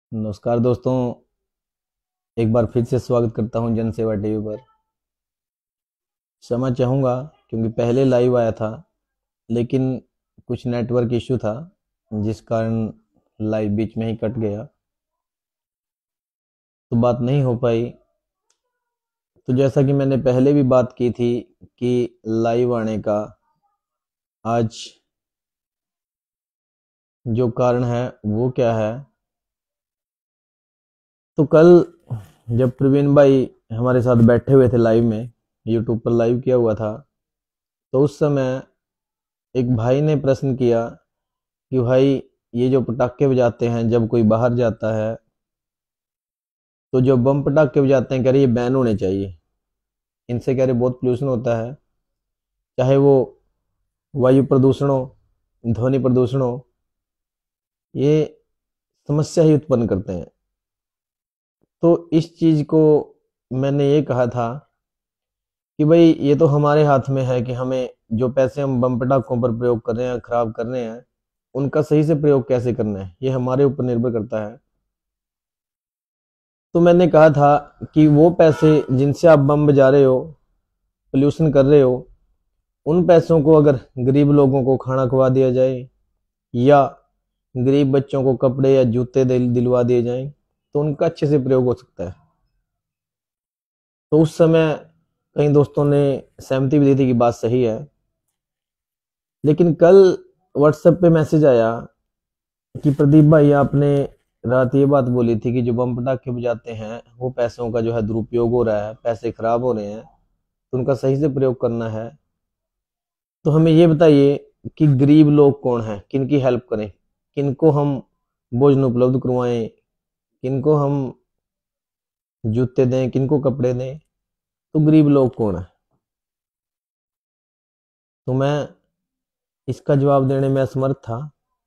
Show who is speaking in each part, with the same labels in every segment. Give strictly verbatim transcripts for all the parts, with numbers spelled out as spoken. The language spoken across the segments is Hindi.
Speaker 1: नमस्कार दोस्तों। एक बार फिर से स्वागत करता हूं जन सेवा टीवी पर। क्षमा चाहूँगा क्योंकि पहले लाइव आया था, लेकिन कुछ नेटवर्क इशू था जिस कारण लाइव बीच में ही कट गया, तो बात नहीं हो पाई। तो जैसा कि मैंने पहले भी बात की थी कि लाइव आने का आज जो कारण है वो क्या है। तो कल जब प्रवीण भाई हमारे साथ बैठे हुए थे लाइव में, यूट्यूब पर लाइव किया हुआ था, तो उस समय एक भाई ने प्रश्न किया कि भाई ये जो पटाखे बजाते हैं जब कोई बाहर जाता है, तो जो बम पटाखे बजाते हैं, कह रहे ये बैन होने चाहिए। इनसे कह रहे बहुत पोल्यूशन होता है, चाहे वो वायु प्रदूषण हो, ध्वनि प्रदूषण हो, ये समस्या ही उत्पन्न करते हैं। तो इस चीज को मैंने ये कहा था कि भाई ये तो हमारे हाथ में है कि हमें जो पैसे हम बम पटाखों पर प्रयोग कर रहे हैं, खराब कर रहे हैं, उनका सही से प्रयोग कैसे करना है, ये हमारे ऊपर निर्भर करता है। तो मैंने कहा था कि वो पैसे जिनसे आप बम बजा रहे हो, पोल्यूशन कर रहे हो, उन पैसों को अगर गरीब लोगों को खाना खवा दिया जाए या गरीब बच्चों को कपड़े या जूते दिल, दिलवा दिए जाएं, तो उनका अच्छे से प्रयोग हो सकता है। तो उस समय कई दोस्तों ने सहमति भी दी थी कि बात सही है। लेकिन कल व्हाट्सएप पे मैसेज आया कि प्रदीप भाई, आपने रात ये बात बोली थी कि जो बम पटाखे बजाते हैं वो पैसों का जो है दुरुपयोग हो रहा है, पैसे खराब हो रहे हैं, तो उनका सही से प्रयोग करना है। तो हमें ये बताइए कि गरीब लोग कौन हैं, किनकी हेल्प करें, किनको हम भोजन उपलब्ध करवाएं, किनको हम जूते दें, किनको कपड़े दें। तो गरीब लोग कौन है? तो मैं इसका जवाब देने में असमर्थ था।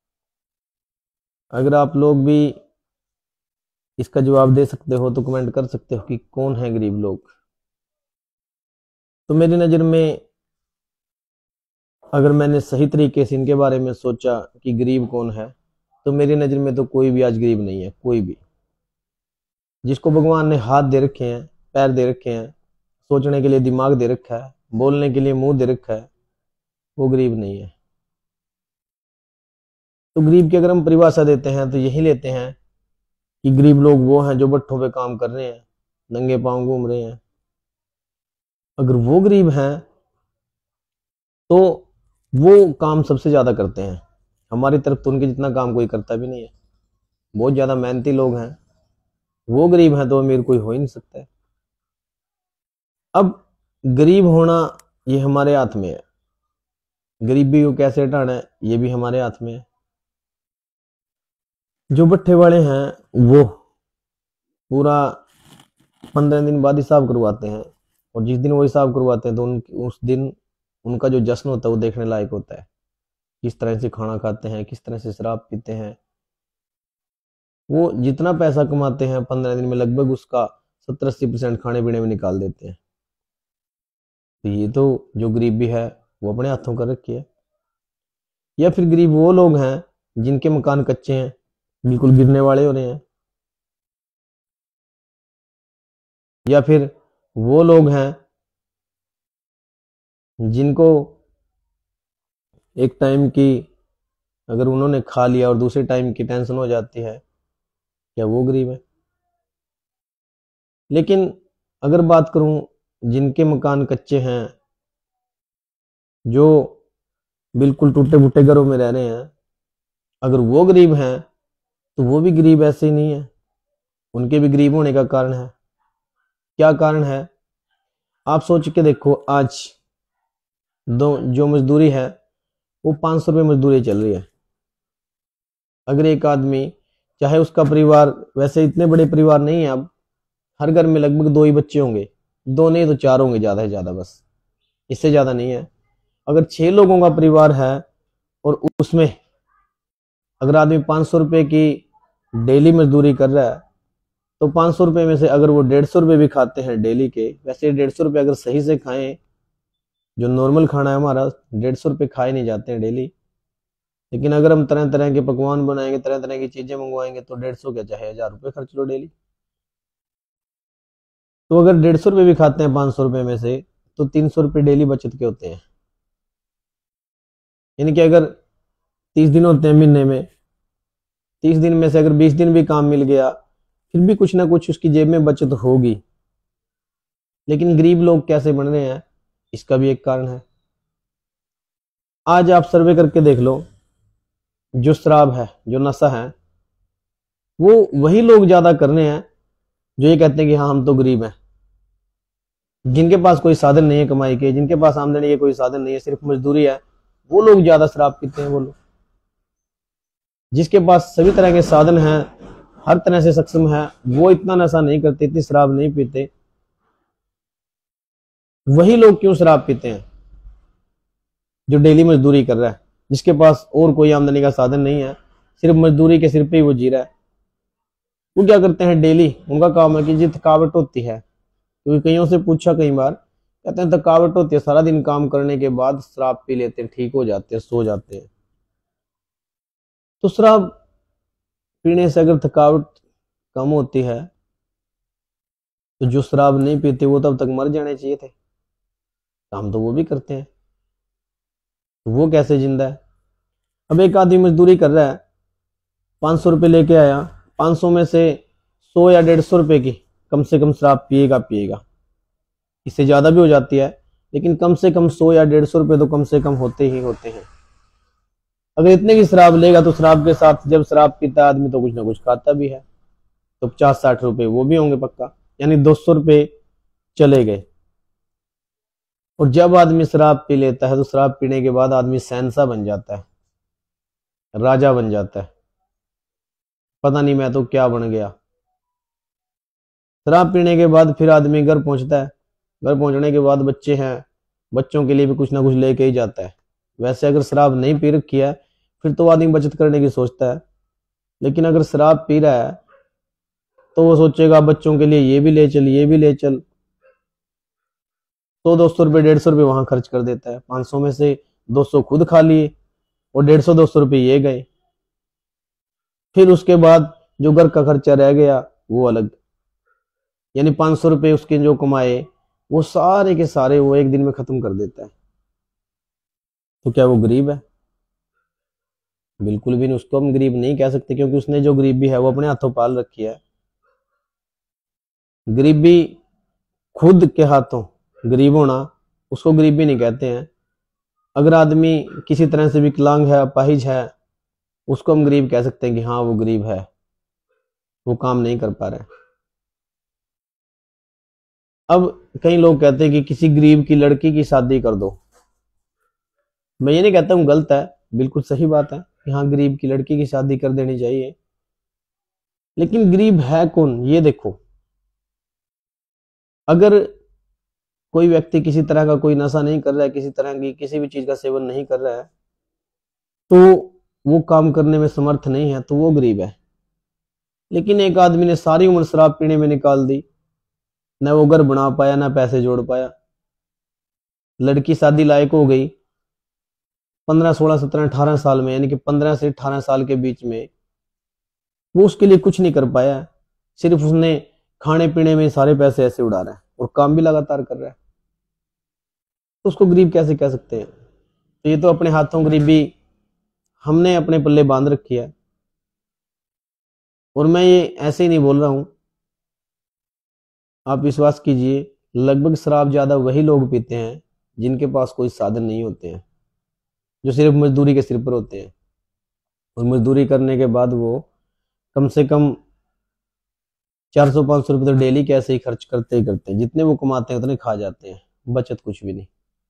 Speaker 1: अगर आप लोग भी इसका जवाब दे सकते हो तो कमेंट कर सकते हो कि कौन है गरीब लोग। तो मेरी नज़र में अगर मैंने सही तरीके से इनके बारे में सोचा कि गरीब कौन है, तो मेरी नज़र में तो कोई भी आज गरीब नहीं है। कोई भी जिसको भगवान ने हाथ दे रखे हैं, पैर दे रखे हैं, सोचने के लिए दिमाग दे रखा है, बोलने के लिए मुंह दे रखा है, वो गरीब नहीं है। तो गरीब की अगर हम परिभाषा देते हैं तो यही लेते हैं कि गरीब लोग वो हैं जो भट्ठों पे काम कर रहे हैं, नंगे पांव घूम रहे हैं। अगर वो गरीब हैं तो वो काम सबसे ज्यादा करते हैं। हमारी तरफ तो उनके जितना काम कोई करता भी नहीं है, बहुत ज्यादा मेहनती लोग हैं। वो गरीब हैं तो अमीर कोई हो ही नहीं सकता है। अब गरीब होना ये हमारे हाथ में है, गरीबी को कैसे हटाना है ये भी हमारे हाथ में है। जो भट्ठे वाले हैं वो पूरा पंद्रह दिन बाद हिसाब करवाते हैं, और जिस दिन वो हिसाब करवाते हैं तो उन उस दिन उनका जो जश्न होता है वो देखने लायक होता है। किस तरह से खाना खाते हैं, किस तरह से शराब पीते हैं। वो जितना पैसा कमाते हैं पंद्रह दिन में लगभग उसका सत्तर अस्सी परसेंट खाने पीने में निकाल देते हैं। तो ये तो जो गरीबी है वो अपने हाथों कर रखी है। या फिर गरीब वो लोग हैं जिनके मकान कच्चे हैं, बिल्कुल गिरने वाले हो रहे हैं। या फिर वो लोग हैं जिनको एक टाइम की अगर उन्होंने खा लिया और दूसरे टाइम की टेंशन हो जाती है, क्या वो गरीब है? लेकिन अगर बात करूं जिनके मकान कच्चे हैं, जो बिल्कुल टूटे फूटे घरों में रह रहे हैं, अगर वो गरीब हैं तो वो भी गरीब ऐसे ही नहीं है। उनके भी गरीब होने का कारण है। क्या कारण है? आप सोच के देखो, आज दो जो मजदूरी है वो पांच सौ रुपये मजदूरी चल रही है। अगर एक आदमी, चाहे उसका परिवार, वैसे इतने बड़े परिवार नहीं है, अब हर घर में लगभग दो ही बच्चे होंगे, दो नहीं तो चार होंगे ज्यादा से ज्यादा, बस इससे ज्यादा नहीं है। अगर छह लोगों का परिवार है और उसमें अगर आदमी पांच सौ रुपये की डेली मजदूरी कर रहा है, तो पांच सौ रुपये में से अगर वो डेढ़ सौ रुपये भी खाते हैं डेली के, वैसे डेढ़ सौ रुपये अगर सही से खाएं, जो नॉर्मल खाना है हमारा, डेढ़ सौ रुपये खाए नहीं जाते हैं डेली, लेकिन अगर हम तरह तरह के पकवान बनाएंगे, तरह तरह की चीजें मंगवाएंगे, तो डेढ़ सौ क्या चाहे हजार रुपये खर्च लो डेली। तो अगर डेढ़ सौ रुपये भी खाते हैं पाँच सौ रुपये में से, तो तीन सौ रुपये डेली बचत के होते हैं। यानी कि अगर तीस दिन होते हैं महीने में, तीस दिन में से अगर बीस दिन भी काम मिल गया, फिर भी कुछ ना कुछ उसकी जेब में बचत होगी। लेकिन गरीब लोग कैसे बन रहे हैं, इसका भी एक कारण है। आज आप सर्वे करके देख लो, जो शराब है, जो नशा है, वो वही लोग ज्यादा कर रहे हैं जो ये कहते हैं कि हाँ हम तो गरीब हैं। जिनके पास कोई साधन नहीं है कमाई के, जिनके पास आमदनी के कोई साधन नहीं है, सिर्फ मजदूरी है, वो लोग ज्यादा शराब पीते हैं। वो लोग जिसके पास सभी तरह के साधन हैं, हर तरह से सक्षम है, वो इतना नशा नहीं करते, इतनी शराब नहीं पीते। वही लोग क्यों शराब पीते हैं? जो डेली मजदूरी कर रहा है, जिसके पास और कोई आमदनी का साधन नहीं है, सिर्फ मजदूरी के सिर पे ही वो जी रहा है, वो क्या करते हैं डेली? उनका काम है कि जी थकावट होती है, क्योंकि कईयों से पूछा कई बार, कहते हैं थकावट होती है, सारा दिन काम करने के बाद शराब पी लेते हैं, ठीक हो जाते हैं, सो जाते हैं। तो शराब पीने से अगर थकावट कम होती है, तो जो शराब नहीं पीते वो तब तक मर जाने चाहिए थे। काम तो वो भी करते हैं, तो वो कैसे जिंदा है? अब एक आदमी मजदूरी कर रहा है, पाँच सौ रुपये लेके आया, पाँच सौ में से सौ या डेढ़ सौ रुपये की कम से कम शराब पिएगा पिएगा इससे ज्यादा भी हो जाती है, लेकिन कम से कम सौ या डेढ़ सौ रुपये तो कम से कम होते ही होते हैं। अगर इतने की शराब लेगा, तो शराब के साथ जब शराब पीता आदमी तो कुछ ना कुछ खाता भी है, तो पचास साठ रुपए वो भी होंगे पक्का, यानी दो सौ रुपये चले गए। और जब आदमी शराब पी लेता है, तो शराब पीने के बाद आदमी शहंशाह बन जाता है, राजा बन जाता है, पता नहीं मैं तो क्या बन गया। शराब पीने के बाद फिर आदमी घर पहुंचता है, घर पहुंचने के बाद बच्चे हैं, बच्चों के लिए भी कुछ ना कुछ लेके ही जाता है। वैसे अगर शराब नहीं पी रखी है, फिर तो आदमी बचत करने की सोचता है, लेकिन अगर शराब पी रहा है तो वो सोचेगा बच्चों के लिए ये भी ले चल, ये भी ले चल, तो दो सौ रुपये डेढ़ सौ रुपये वहां खर्च कर देता है। पाँच सौ में से दो सौ खुद खा लिए और डेढ़ सौ दो सौ रुपये ये गए। फिर उसके बाद जो घर का खर्चा रह गया वो अलग, यानी पाँच सौ रुपये उसके जो कमाए वो सारे के सारे वो एक दिन में खत्म कर देता है। तो क्या वो गरीब है? बिल्कुल भी नहीं, उसको हम गरीब नहीं कह सकते, क्योंकि उसने जो गरीबी है वो अपने हाथों पाल रखी है। गरीबी खुद के हाथों गरीब होना, उसको गरीबी नहीं कहते हैं। अगर आदमी किसी तरह से विकलांग है, अपाहिज है, उसको हम गरीब कह सकते हैं कि हाँ वो गरीब है, वो काम नहीं कर पा रहा है। अब कई लोग कहते हैं कि किसी गरीब की लड़की की शादी कर दो। मैं ये नहीं कहता हूँ गलत है, बिल्कुल सही बात है कि हाँ गरीब की लड़की की शादी कर देनी चाहिए, लेकिन गरीब है कौन ये देखो। अगर कोई व्यक्ति किसी तरह का कोई नशा नहीं कर रहा है, किसी तरह की किसी भी चीज का सेवन नहीं कर रहा है, तो वो काम करने में समर्थ नहीं है, तो वो गरीब है। लेकिन एक आदमी ने सारी उम्र शराब पीने में निकाल दी, न वो घर बना पाया, ना पैसे जोड़ पाया, लड़की शादी लायक हो गई पंद्रह सोलह सत्रह अठारह साल में, यानी कि पंद्रह से अठारह साल के बीच में, वो उसके लिए कुछ नहीं कर पाया, सिर्फ उसने खाने पीने में सारे पैसे ऐसे उड़ा रहा है और काम भी लगातार कर रहा है, तो उसको गरीब कैसे कह सकते हैं? तो ये तो अपने हाथों गरीबी हमने अपने पल्ले बांध रखी है। और मैं ये ऐसे ही नहीं बोल रहा हूं, आप विश्वास कीजिए, लगभग शराब ज्यादा वही लोग पीते हैं जिनके पास कोई साधन नहीं होते हैं, जो सिर्फ मजदूरी के सिर पर होते हैं। और मजदूरी करने के बाद वो कम से कम चार सौ पांच सौ रुपये तो डेली कैसे ही खर्च करते ही करते हैं, जितने वो कमाते हैं उतने खा जाते हैं, बचत कुछ भी नहीं।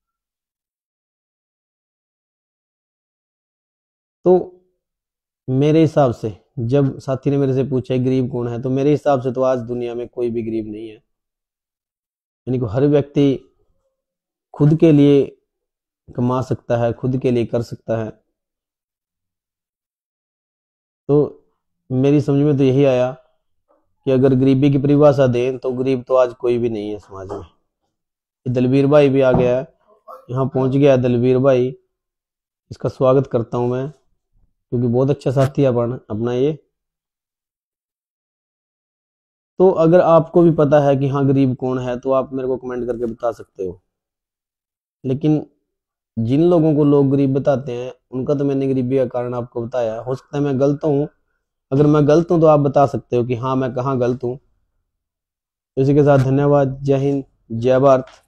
Speaker 1: तो मेरे हिसाब से, जब साथी ने मेरे से पूछा गरीब कौन है, तो मेरे हिसाब से तो आज दुनिया में कोई भी गरीब नहीं है। यानी कि हर व्यक्ति खुद के लिए कमा सकता है, खुद के लिए कर सकता है। तो मेरी समझ में तो यही आया कि अगर गरीबी की परिभाषा दें तो गरीब तो आज कोई भी नहीं है समाज में। दलवीर भाई भी आ गया है, यहाँ पहुंच गया है दलवीर भाई, इसका स्वागत करता हूं मैं। क्योंकि बहुत अच्छा साथी है अपन अपना ये। तो अगर आपको भी पता है कि हाँ गरीब कौन है तो आप मेरे को कमेंट करके बता सकते हो। लेकिन जिन लोगों को लोग गरीब बताते हैं उनका तो मैंने गरीबी का कारण आपको बताया। हो सकता है मैं गलत हूँ, अगर मैं गलत हूँ तो आप बता सकते हो कि हाँ मैं कहाँ गलत हूँ। तो इसी के साथ धन्यवाद। जय हिंद, जय भारत।